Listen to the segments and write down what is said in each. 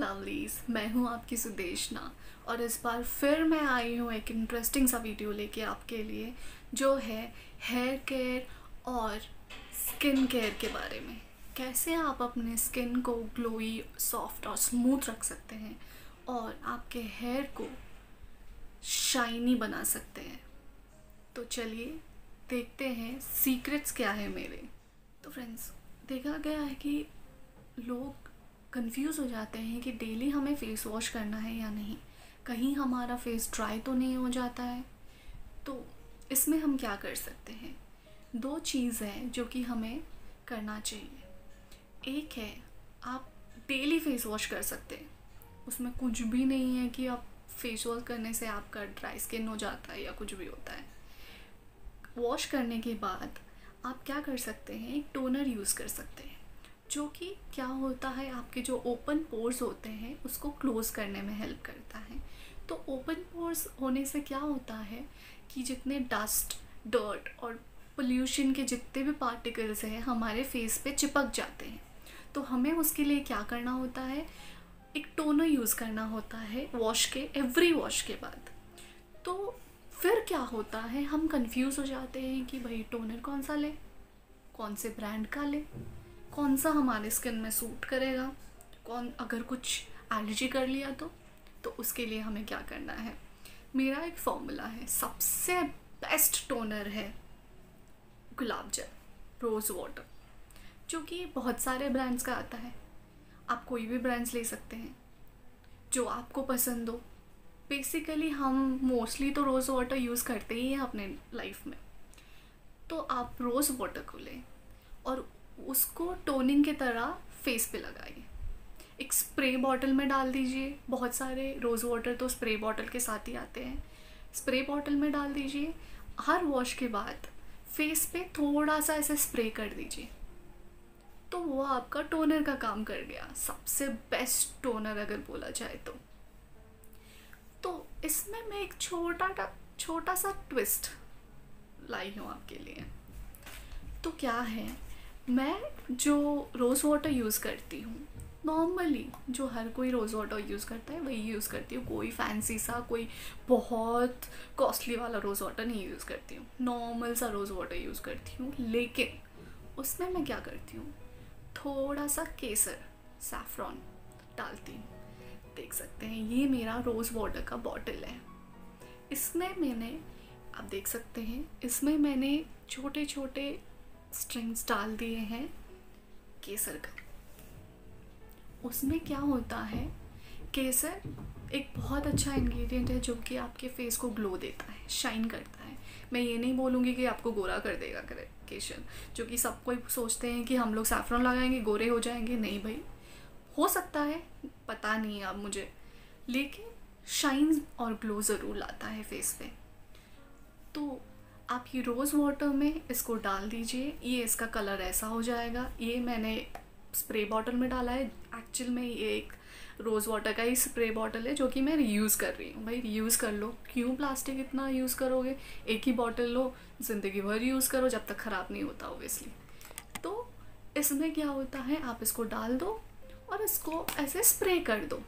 Lovelies, मैं हूँ आपकी सुदेशना और इस बार फिर मैं आई हूँ एक इंटरेस्टिंग सा वीडियो लेके आपके लिए, जो है हेयर केयर और स्किन केयर के बारे में। कैसे आप अपने स्किन को ग्लोई, सॉफ्ट और स्मूथ रख सकते हैं और आपके हेयर को शाइनी बना सकते हैं। तो चलिए देखते हैं सीक्रेट्स क्या है मेरे। तो फ्रेंड्स, देखा गया है कि लोग कंफ्यूज हो जाते हैं कि डेली हमें फेस वॉश करना है या नहीं, कहीं हमारा फेस ड्राई तो नहीं हो जाता है। तो इसमें हम क्या कर सकते हैं? दो चीज़ है जो कि हमें करना चाहिए। एक है, आप डेली फेस वॉश कर सकते हैं, उसमें कुछ भी नहीं है कि आप फेस वॉश करने से आपका ड्राई स्किन हो जाता है या कुछ भी होता है। वॉश करने के बाद आप क्या कर सकते हैं, एक टोनर यूज़ कर सकते हैं, जो कि क्या होता है, आपके जो ओपन पोर्स होते हैं उसको क्लोज़ करने में हेल्प करता है। तो ओपन पोर्स होने से क्या होता है कि जितने डस्ट, डर्ट और पोल्यूशन के जितने भी पार्टिकल्स हैं हमारे फेस पे चिपक जाते हैं। तो हमें उसके लिए क्या करना होता है, एक टोनर यूज़ करना होता है वॉश के, एवरी वॉश के बाद। तो फिर क्या होता है, हम कंफ्यूज हो जाते हैं कि भाई टोनर कौन सा ले, कौन से ब्रांड का ले, कौन सा हमारे स्किन में सूट करेगा, कौन अगर कुछ एलर्जी कर लिया तो उसके लिए हमें क्या करना है। मेरा एक फॉर्मूला है, सबसे बेस्ट टोनर है गुलाब जल, रोज़ वाटर, जो कि बहुत सारे ब्रांड्स का आता है। आप कोई भी ब्रांड्स ले सकते हैं जो आपको पसंद हो। बेसिकली हम मोस्टली तो रोज़ वाटर यूज़ करते ही हैं अपने लाइफ में। तो आप रोज़ वाटर को लें और उसको टोनिंग की तरह फेस पे लगाइए। एक स्प्रे बॉटल में डाल दीजिए, बहुत सारे रोज़ वाटर तो स्प्रे बॉटल के साथ ही आते हैं। स्प्रे बॉटल में डाल दीजिए, हर वॉश के बाद फेस पे थोड़ा सा ऐसे स्प्रे कर दीजिए, तो वो आपका टोनर का काम कर गया। सबसे बेस्ट टोनर अगर बोला जाए तो इसमें मैं एक छोटा सा ट्विस्ट लाई हूँ आपके लिए। तो क्या है, मैं जो रोज़ वाटर यूज़ करती हूँ, नॉर्मली जो हर कोई रोज़ वाटर यूज़ करता है वही यूज़ करती हूँ। कोई फैंसी सा, कोई बहुत कॉस्टली वाला रोज़ वाटर नहीं यूज़ करती हूँ, नॉर्मल सा रोज़ वाटर यूज़ करती हूँ। लेकिन उसमें मैं क्या करती हूँ, थोड़ा सा केसर, सैफ़रॉन डालती हूँ। देख सकते हैं ये मेरा रोज़ वाटर का बॉटल है। इसमें मैंने, आप देख सकते हैं, इसमें मैंने छोटे छोटे स्ट्रिंग्स डाल दिए हैं केसर का। उसमें क्या होता है, केसर एक बहुत अच्छा इंग्रेडिएंट है जो कि आपके फेस को ग्लो देता है, शाइन करता है। मैं ये नहीं बोलूँगी कि आपको गोरा कर देगा केसर, जो कि सब कोई सोचते हैं कि हम लोग सैफ़रॉन लगाएंगे गोरे हो जाएंगे। नहीं भाई, हो सकता है, पता नहीं अब मुझे, लेकिन शाइन और ग्लो ज़रूर लाता है फेस पे। तो आप ये रोज़ वाटर में इसको डाल दीजिए, ये इसका कलर ऐसा हो जाएगा। ये मैंने स्प्रे बॉटल में डाला है, एक्चुअल में ये एक रोज़ वाटर का ही स्प्रे बॉटल है जो कि मैं रीयूज़ कर रही हूँ। भाई रीयूज़ कर लो, क्यों प्लास्टिक इतना यूज़ करोगे, एक ही बॉटल लो, ज़िंदगी भर यूज़ करो जब तक ख़राब नहीं होता ओबियसली। तो इसमें क्या होता है, आप इसको डाल दो और इसको ऐसे स्प्रे कर दो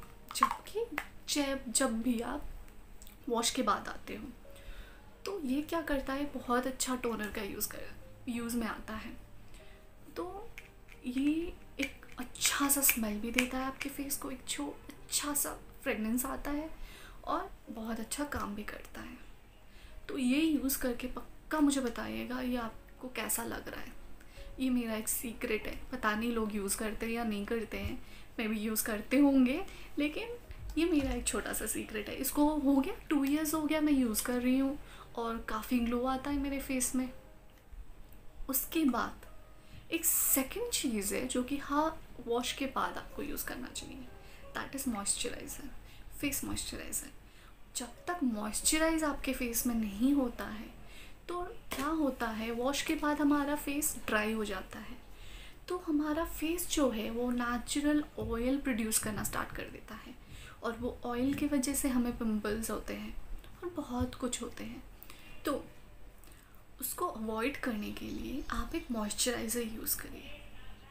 जब भी आप वॉश के बाद आते हो। तो ये क्या करता है, बहुत अच्छा टोनर का यूज़ में आता है। तो ये एक अच्छा सा स्मेल भी देता है आपके फेस को, एक अच्छा सा फ्रेगनेंस आता है और बहुत अच्छा काम भी करता है। तो ये यूज़ करके पक्का मुझे बताइएगा ये आपको कैसा लग रहा है। ये मेरा एक सीक्रेट है, पता नहीं लोग यूज़ करते हैं या नहीं करते हैं, मैं भी यूज़ करते होंगे, लेकिन ये मेरा एक छोटा सा सीक्रेट है। इसको हो गया 2 इयर्स हो गया मैं यूज़ कर रही हूँ और काफ़ी ग्लो आता है मेरे फेस में। उसके बाद एक सेकंड चीज़ है जो कि हाँ, वॉश के बाद आपको यूज़ करना चाहिए, that is moisturiser, face moisturiser. जब तक मॉइस्चराइज आपके फेस में नहीं होता है तो क्या होता है, वॉश के बाद हमारा फेस ड्राई हो जाता है। तो हमारा फेस जो है वो नेचुरल ऑयल प्रोड्यूस करना स्टार्ट कर देता है और वो ऑयल की वजह से हमें पिंपल्स होते हैं और बहुत कुछ होते हैं। तो उसको अवॉइड करने के लिए आप एक मॉइस्चराइज़र यूज़ करिए।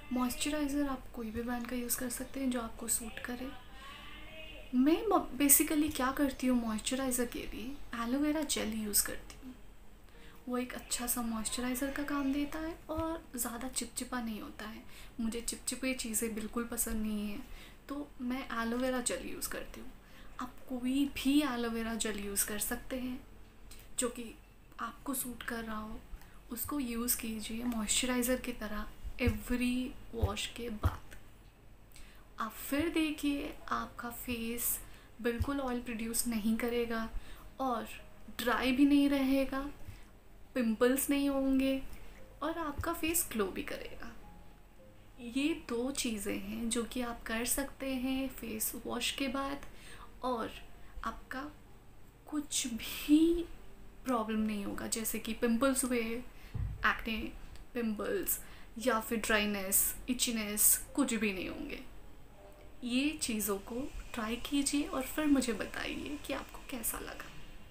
मॉइस्चराइज़र आप कोई भी ब्रांड का यूज़ कर सकते हैं जो आपको सूट करे। मैं बेसिकली क्या करती हूँ मॉइस्चराइज़र के लिए एलोवेरा जेल यूज़ करती हूँ। वो एक अच्छा सा मॉइस्चराइज़र का काम देता है और ज़्यादा चिपचिपा नहीं होता है। मुझे चिपचिपी चीज़ें बिल्कुल पसंद नहीं है, तो मैं एलोवेरा जेल यूज़ करती हूँ। आप कोई भी एलोवेरा जेल यूज़ कर सकते हैं जो कि आपको सूट कर रहा हो, उसको यूज़ कीजिए मॉइस्चराइज़र की तरह एवरी वॉश के बाद। आप फिर देखिए आपका फेस बिल्कुल ऑयल प्रोड्यूस नहीं करेगा और ड्राई भी नहीं रहेगा, पिंपल्स नहीं होंगे और आपका फेस ग्लो भी करेगा। ये 2 चीज़ें हैं जो कि आप कर सकते हैं फेस वॉश के बाद, और आपका कुछ भी प्रॉब्लम नहीं होगा, जैसे कि पिंपल्स हुए, एक्ने पिंपल्स या फिर ड्राइनेस, इचनेस, कुछ भी नहीं होंगे। ये चीज़ों को ट्राई कीजिए और फिर मुझे बताइए कि आपको कैसा लगा।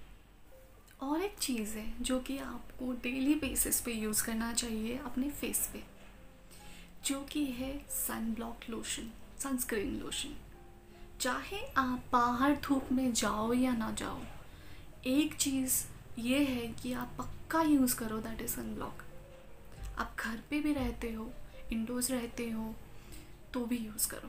और एक चीज़ है जो कि आपको डेली बेसिस पे यूज़ करना चाहिए अपने फेस पे, जो कि है sun block lotion, sunscreen lotion. चाहे आप बाहर धूप में जाओ या ना जाओ, एक चीज़ ये है कि आप पक्का यूज़ करो, दैट इज़ सन ब्लॉक। आप घर पे भी रहते हो, इंडोर्स रहते हो, तो भी यूज़ करो,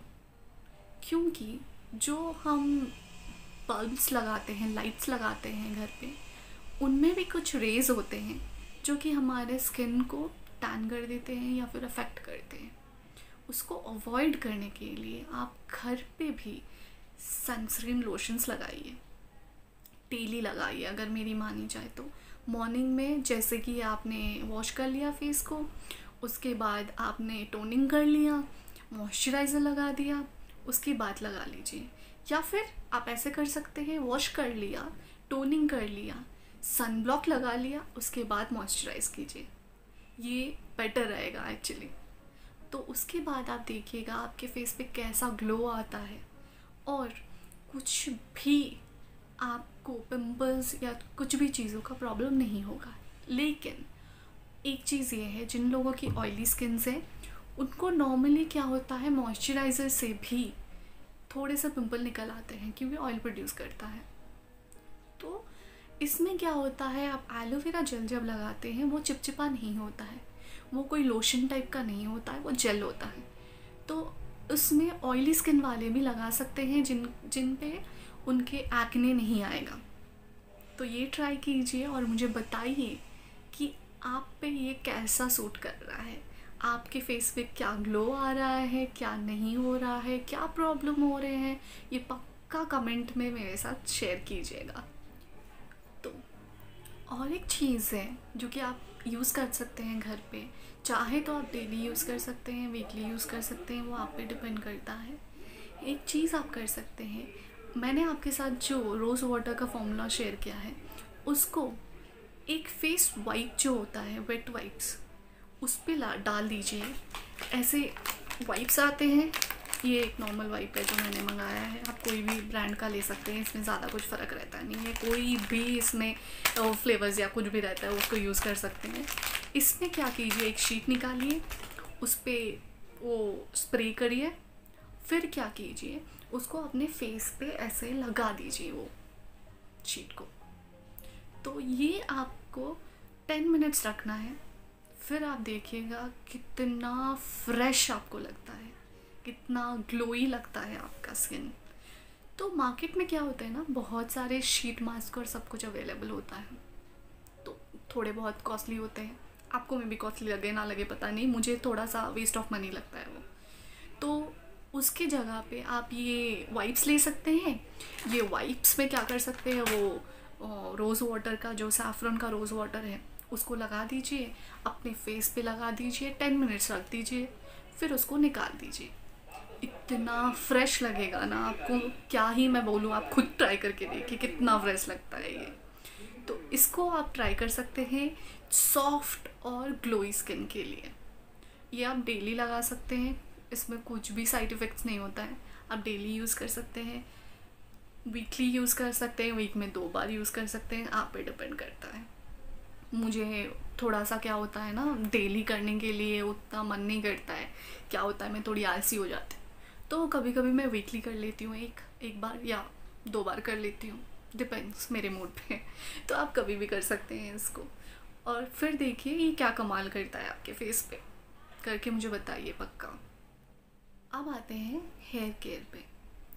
क्योंकि जो हम बल्ब्स लगाते हैं, लाइट्स लगाते हैं घर पे, उनमें भी कुछ रेज होते हैं जो कि हमारे स्किन को टैन कर देते हैं या फिर अफेक्ट करते हैं। उसको अवॉइड करने के लिए आप घर पे भी सनस्क्रीन लोशंस लगाइए, डेली लगाइए। अगर मेरी मानी जाए तो मॉर्निंग में, जैसे कि आपने वॉश कर लिया फेस को, उसके बाद आपने टोनिंग कर लिया, मॉइस्चराइज़र लगा दिया, उसके बाद लगा लीजिए। या फिर आप ऐसे कर सकते हैं, वॉश कर लिया, टोनिंग कर लिया, सन ब्लॉक लगा लिया, उसके बाद मॉइस्चराइज़ कीजिए। ये बेटर रहेगा एक्चुअली। तो उसके बाद आप देखिएगा आपके फेस पे कैसा ग्लो आता है और कुछ भी आपको पिंपल्स या कुछ भी चीज़ों का प्रॉब्लम नहीं होगा। लेकिन एक चीज़ ये है, जिन लोगों की ऑयली स्किन्स है उनको नॉर्मली क्या होता है, मॉइस्चराइज़र से भी थोड़े से पिंपल निकल आते हैं क्योंकि ऑयल प्रोड्यूस करता है। तो इसमें क्या होता है, आप एलोवेरा जेल जब लगाते हैं वो चिपचिपा नहीं होता है, वो कोई लोशन टाइप का नहीं होता है, वो जेल होता है। तो उसमें ऑयली स्किन वाले भी लगा सकते हैं जिन पे उनके एक्ने नहीं आएगा। तो ये ट्राई कीजिए और मुझे बताइए कि आप पे ये कैसा सूट कर रहा है, आपके फेस पे क्या ग्लो आ रहा है, क्या नहीं हो रहा है, क्या प्रॉब्लम हो रहे हैं, ये पक्का कमेंट में मेरे साथ शेयर कीजिएगा। तो और एक चीज़ है जो कि आप यूज़ कर सकते हैं घर पे, चाहे तो आप डेली यूज़ कर सकते हैं, वीकली यूज़ कर सकते हैं, वो आप पे डिपेंड करता है। एक चीज़ आप कर सकते हैं, मैंने आपके साथ जो रोज़ वाटर का फॉर्मूला शेयर किया है, उसको एक फेस वाइप जो होता है, वेट वाइप्स, उस पर डाल दीजिए। ऐसे वाइप्स आते हैं, ये एक नॉर्मल वाइप है जो मैंने मंगाया है, आप कोई भी ब्रांड का ले सकते हैं, इसमें ज़्यादा कुछ फ़र्क रहता नहीं है, कोई भी इसमें फ्लेवर्स या कुछ भी रहता है उसको यूज़ कर सकते हैं। इसमें क्या कीजिए, एक शीट निकालिए, उस पर वो स्प्रे करिए, फिर क्या कीजिए, उसको अपने फेस पे ऐसे लगा दीजिए वो शीट को। तो ये आपको 10 मिनट्स रखना है, फिर आप देखिएगा कितना फ्रेश आपको लगता है, कितना ग्लोई लगता है आपका स्किन। तो मार्केट में क्या होता है ना, बहुत सारे शीट मास्क और सब कुछ अवेलेबल होता है, तो थोड़े बहुत कॉस्टली होते हैं, आपको में भी कॉस्टली लगे ना लगे पता नहीं, मुझे थोड़ा सा वेस्ट ऑफ मनी लगता है वो। तो उसकी जगह पे आप ये वाइप्स ले सकते हैं। ये वाइप्स में क्या कर सकते हैं, वो रोज़ वाटर का, जो सैफरन का रोज़ वाटर है, उसको लगा दीजिए, अपने फेस पे लगा दीजिए, 10 मिनट्स रख दीजिए, फिर उसको निकाल दीजिए। इतना फ्रेश लगेगा ना आपको, क्या ही मैं बोलूँ, आप खुद ट्राई करके देखिए कितना फ्रेश लगता है ये। तो इसको आप ट्राई कर सकते हैं सॉफ्ट और ग्लोई स्किन के लिए। ये आप डेली लगा सकते हैं, इसमें कुछ भी साइड इफ़ेक्ट्स नहीं होता है, आप डेली यूज़ कर सकते हैं, वीकली यूज़ कर सकते हैं, वीक में 2 बार यूज़ कर सकते हैं, आप पे डिपेंड करता है। मुझे थोड़ा सा क्या होता है ना, डेली करने के लिए उतना मन नहीं करता है, क्या होता है मैं थोड़ी आलसी हो जाती हूँ। तो कभी कभी मैं वीकली कर लेती हूँ, एक बार या 2 बार कर लेती हूँ, डिपेंड्स मेरे मूड पे। तो आप कभी भी कर सकते हैं इसको, और फिर देखिए ये क्या कमाल करता है आपके फेस पे, करके मुझे बताइए पक्का। अब आते हैं हेयर केयर पे।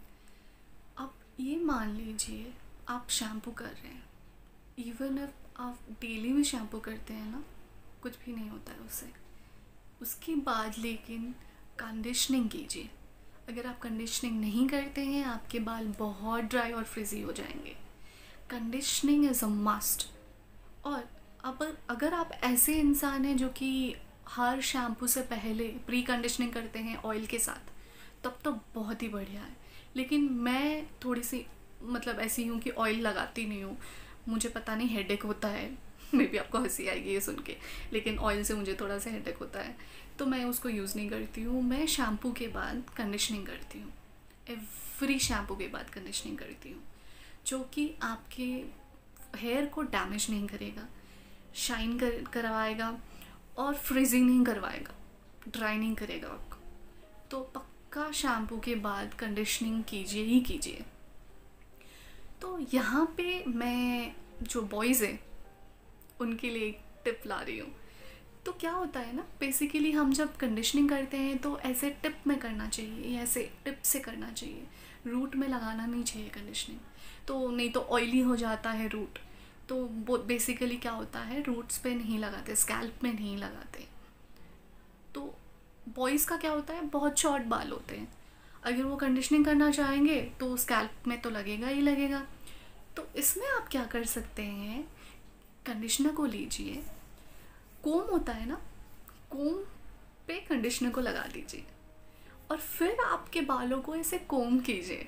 अब ये मान लीजिए आप शैम्पू कर रहे हैं, इवन इफ आप डेली भी शैम्पू करते हैं ना, कुछ भी नहीं होता है उससे। उसके बाद लेकिन कंडीशनिंग कीजिए। अगर आप कंडीशनिंग नहीं करते हैं आपके बाल बहुत ड्राई और फ्रिजी हो जाएंगे। Conditioning is a must. और अब अगर आप ऐसे इंसान हैं जो कि हर शैम्पू से पहले प्री कंडीशनिंग करते हैं ऑयल के साथ, तब तो बहुत ही बढ़िया है। लेकिन मैं थोड़ी सी मतलब ऐसी हूँ कि ऑयल लगाती नहीं हूँ, मुझे पता नहीं हेडेक होता है। मे बी आपको हंसी आएगी ये सुन के, लेकिन ऑयल से मुझे थोड़ा सा हेडेक होता है, तो मैं उसको यूज़ नहीं करती हूँ। मैं शैम्पू के बाद कंडीशनिंग करती हूँ, एवरी शैम्पू के बाद कंडीशनिंग करती हूँ, जो कि आपके हेयर को डैमेज नहीं करेगा, शाइन करवाएगा और फ्रीजिंग नहीं करवाएगा, ड्राई नहीं करेगा आपको। तो पक्का शैम्पू के बाद कंडीशनिंग कीजिए ही कीजिए। तो यहाँ पे मैं जो बॉयज़ हैं उनके लिए एक टिप ला रही हूँ। तो क्या होता है ना, बेसिकली हम जब कंडीशनिंग करते हैं तो ऐसे टिप में करना चाहिए, या ऐसे टिप से करना चाहिए, रूट में लगाना नहीं चाहिए कंडीशनिंग। तो नहीं तो ऑयली हो जाता है रूट। तो वो बेसिकली क्या होता है, रूट्स पे नहीं लगाते, स्कैल्प में नहीं लगाते। तो बॉयज़ का क्या होता है, बहुत शॉर्ट बाल होते हैं, अगर वो कंडीशनिंग करना चाहेंगे तो स्कैल्प में तो लगेगा ही लगेगा। तो इसमें आप क्या कर सकते हैं, कंडीशनर को लीजिए, कोम होता है ना, कोम पे कंडीशनर को लगा दीजिए और फिर आपके बालों को ऐसे कोम कीजिए।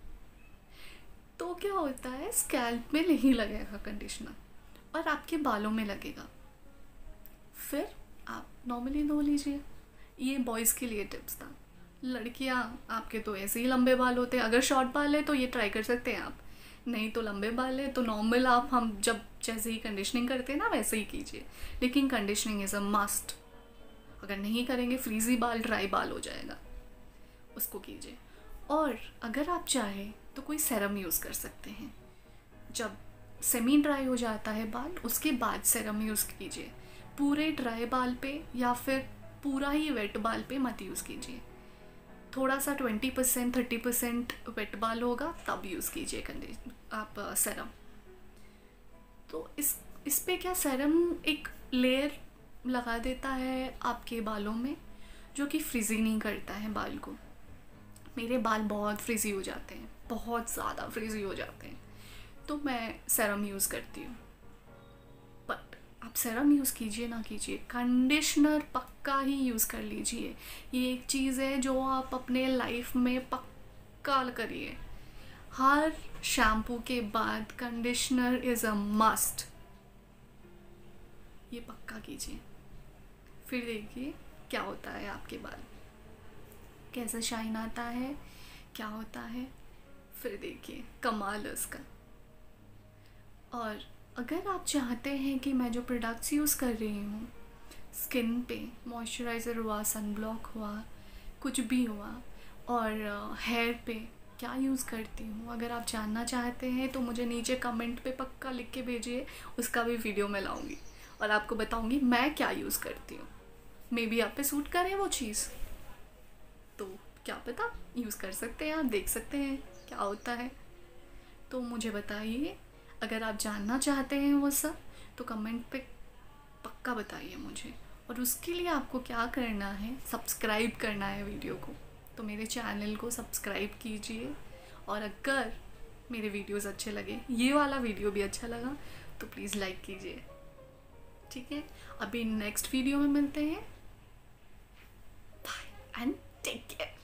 तो क्या होता है, स्कैल्प में नहीं लगेगा कंडीशनर और आपके बालों में लगेगा। फिर आप नॉर्मली धो लीजिए। ये बॉयज़ के लिए टिप्स था। लड़कियां, आपके तो ऐसे ही लंबे बाल होते हैं, अगर शॉर्ट बाल है तो ये ट्राई कर सकते हैं आप, नहीं तो लंबे बाल है तो नॉर्मल आप हम जब जैसे ही कंडीशनिंग करते हैं ना वैसे ही कीजिए। लेकिन कंडीशनिंग इज़ अ मस्ट। अगर नहीं करेंगे फ्रीजी बाल, ड्राई बाल हो जाएगा, उसको कीजिए। और अगर आप चाहें तो कोई सेरम यूज़ कर सकते हैं। जब सेमी ड्राई हो जाता है बाल, उसके बाद सेरम यूज़ कीजिए। पूरे ड्राई बाल पे या फिर पूरा ही वेट बाल पे मत यूज़ कीजिए। थोड़ा सा 20% 30% वेट बाल होगा तब यूज़ कीजिए आप सेरम। तो इस पे क्या, सेरम एक लेयर लगा देता है आपके बालों में, जो कि फ्रीजी नहीं करता है बाल को। मेरे बाल बहुत फ्रीजी हो जाते हैं, बहुत ज़्यादा फ्रीजी हो जाते हैं, तो मैं सेरम यूज़ करती हूँ। बट आप सेरम यूज़ कीजिए ना कीजिए, कंडीशनर पक्का ही यूज़ कर लीजिए। ये एक चीज़ है जो आप अपने लाइफ में पक्का करिए। हर शैम्पू के बाद कंडीशनर इज़ अ मस्ट, ये पक्का कीजिए। फिर देखिए क्या होता है, आपके बाल कैसा शाइन आता है, क्या होता है, फिर देखिए कमाल है उसका। और अगर आप चाहते हैं कि मैं जो प्रोडक्ट्स यूज़ कर रही हूँ स्किन पे, मॉइस्चराइज़र हुआ, सनब्लॉक हुआ, कुछ भी हुआ, और हेयर पे क्या यूज़ करती हूँ, अगर आप जानना चाहते हैं तो मुझे नीचे कमेंट पे पक्का लिख के भेजिए, उसका भी वीडियो मैं लाऊंगी और आपको बताऊंगी मैं क्या यूज़ करती हूँ। मे बी आप पे सूट करे वो चीज़, तो क्या पता यूज़ कर सकते हैं, आप देख सकते हैं क्या होता है। तो मुझे बताइए, अगर आप जानना चाहते हैं वो सब तो कमेंट पे पक्का बताइए मुझे। और उसके लिए आपको क्या करना है, सब्सक्राइब करना है वीडियो को, तो मेरे चैनल को सब्सक्राइब कीजिए। और अगर मेरे वीडियोस अच्छे लगे, ये वाला वीडियो भी अच्छा लगा, तो प्लीज़ लाइक कीजिए। ठीक है, अभी नेक्स्ट वीडियो में मिलते हैं। Bye and take care.